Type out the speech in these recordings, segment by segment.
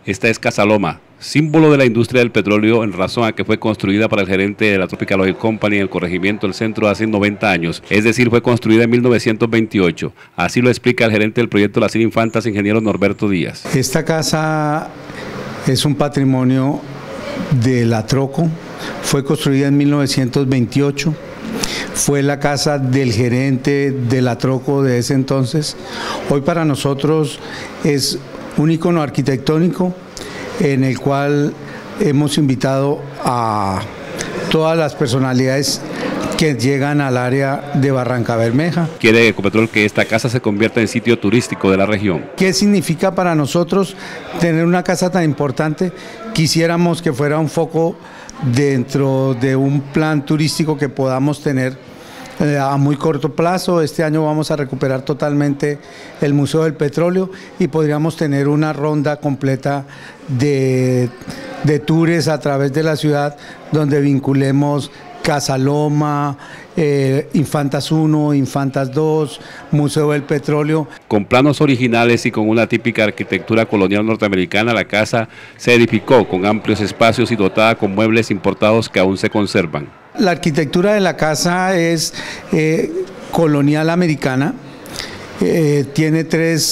Esta es Casa Loma, símbolo de la industria del petróleo en razón a que fue construida para el gerente de la Tropical Oil Company en el corregimiento del centro hace 90 años, es decir, fue construida en 1928. Así lo explica el gerente del proyecto Las Infantas, ingeniero Norberto Díaz. Esta casa es un patrimonio de la Troco, fue construida en 1928. Fue la casa del gerente de la Troco de ese entonces. Hoy para nosotros es un icono arquitectónico en el cual hemos invitado a todas las personalidades que llegan al área de Barrancabermeja. Quiere Ecopetrol que esta casa se convierta en sitio turístico de la región. ¿Qué significa para nosotros tener una casa tan importante? Quisiéramos que fuera un foco dentro de un plan turístico que podamos tener a muy corto plazo. Este año vamos a recuperar totalmente el Museo del Petróleo y podríamos tener una ronda completa de tours a través de la ciudad donde vinculemos Casa Loma, Infantas 1, Infantas 2, Museo del Petróleo. Con planos originales y con una típica arquitectura colonial norteamericana, la casa se edificó con amplios espacios y dotada con muebles importados que aún se conservan. La arquitectura de la casa es colonial americana, tiene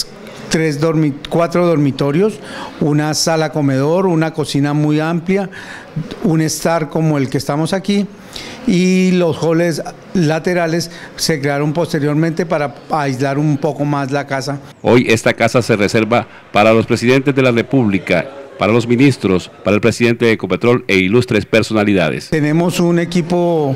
cuatro dormitorios, una sala comedor, una cocina muy amplia, un estar como el que estamos aquí, y los halls laterales se crearon posteriormente para aislar un poco más la casa. Hoy esta casa se reserva para los presidentes de la República, para los ministros, para el presidente de Ecopetrol e ilustres personalidades. Tenemos un equipo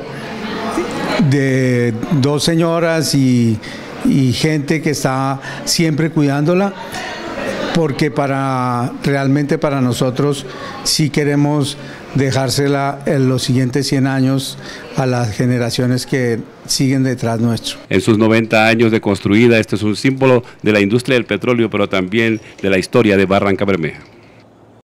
de 2 señoras y gente que está siempre cuidándola, porque realmente para nosotros sí queremos dejársela en los siguientes 100 años a las generaciones que siguen detrás nuestro. En sus 90 años de construida, este es un símbolo de la industria del petróleo, pero también de la historia de Barrancabermeja.